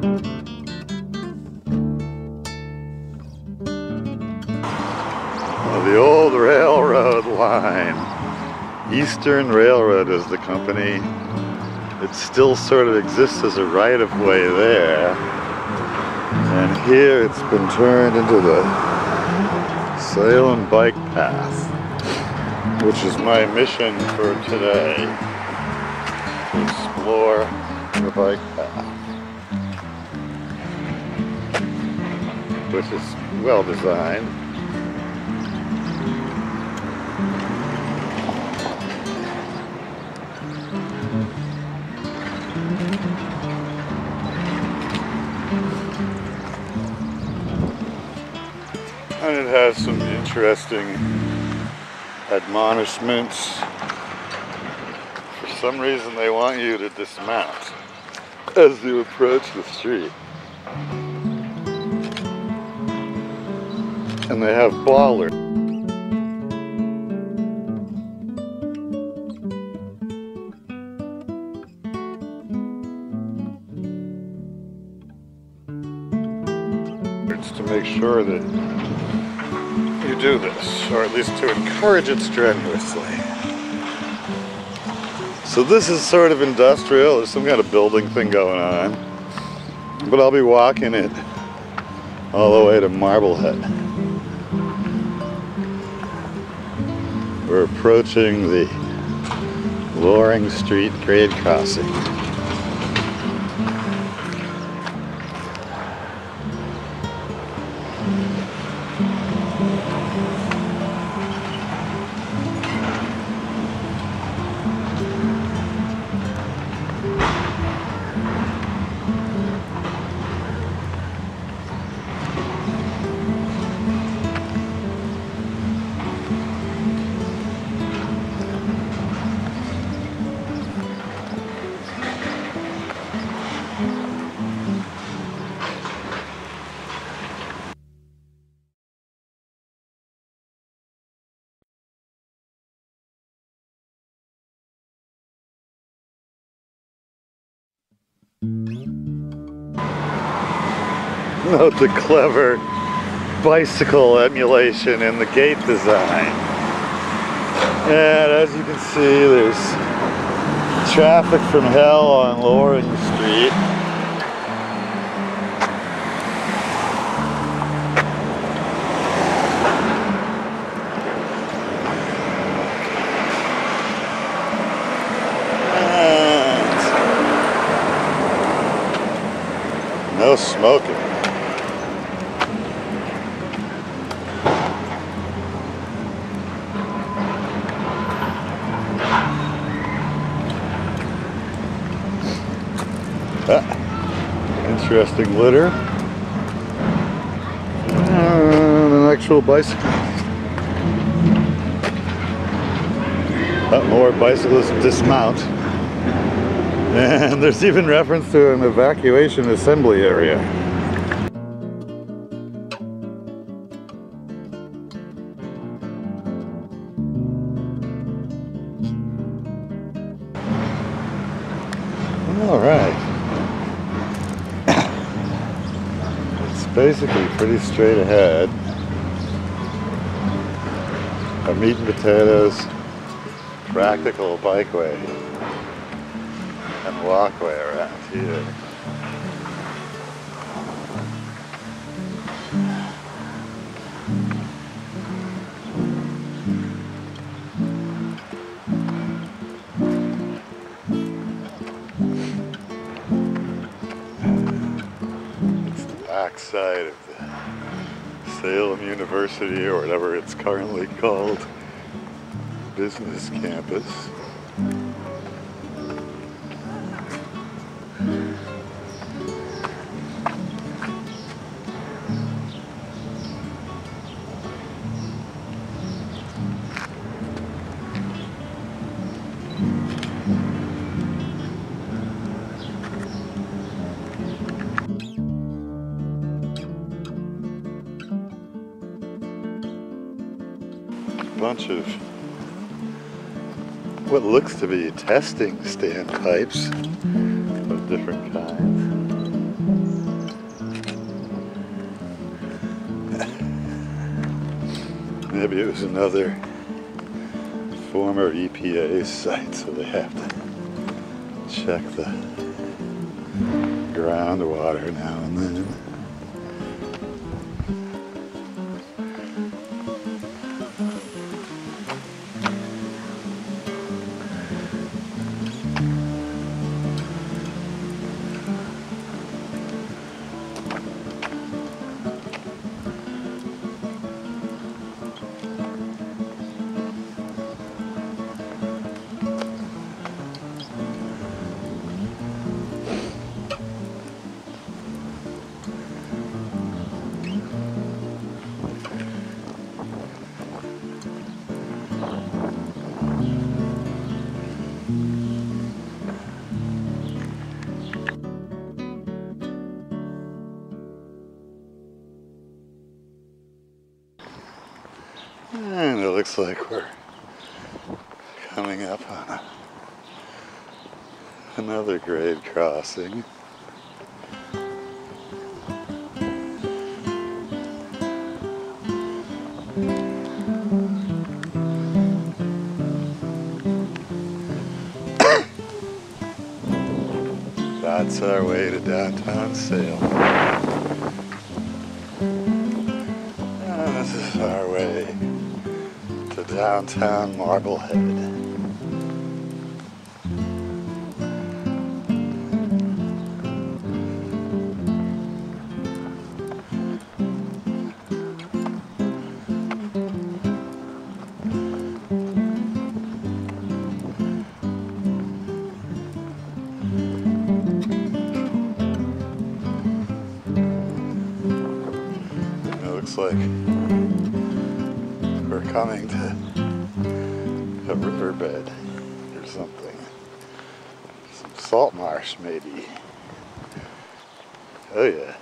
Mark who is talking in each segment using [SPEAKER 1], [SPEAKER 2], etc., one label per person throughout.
[SPEAKER 1] The old railroad line. Eastern Railroad is the company. It still sort of exists as a right-of-way there. And here it's been turned into the Salem bike path, which is my mission for today, to explore the bike path, which is well designed. And it has some interesting admonishments. For some reason they want you to dismount as you approach the street. And they have bollards. To make sure that you do this, or at least to encourage it strenuously. So this is sort of industrial. There's some kind of building thing going on. But I'll be walking it all the way to Marblehead. We're approaching the Loring Street grade crossing. Note the clever bicycle emulation in the gate design. And as you can see, there's traffic from hell on Loring Street. And no smoking. Interesting litter. And an actual bicycle. More bicyclists dismount. And there's even reference to an evacuation assembly area. All right. Basically pretty straight ahead. A meat and potatoes practical bikeway and walkway around here. Backside of the Salem University, or whatever it's currently called, business campus. Bunch of what looks to be testing standpipes of different kinds. Maybe it was another former EPA site, so they have to check the groundwater now and then. And it looks like we're coming up on another grade crossing. That's our way to downtown Salem. And this is our way to downtown Marblehead. Looks like we're coming to a riverbed or something. Some salt marsh, maybe. Oh yeah.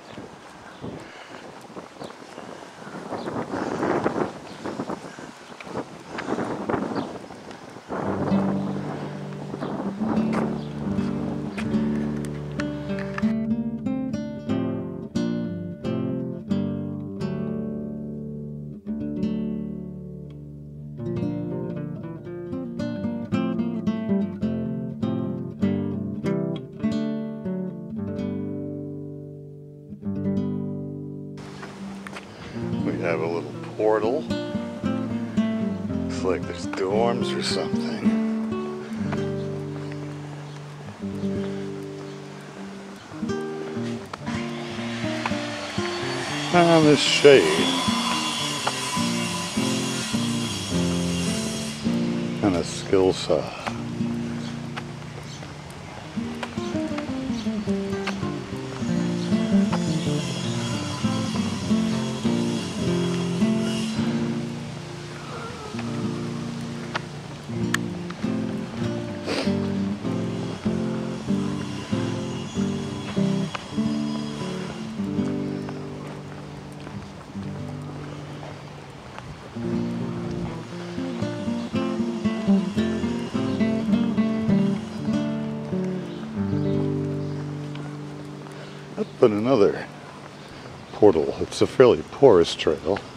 [SPEAKER 1] We have a little portal. Looks like there's dorms or something. And this shade. And a skill saw. Up in another portal. It's a fairly porous trail.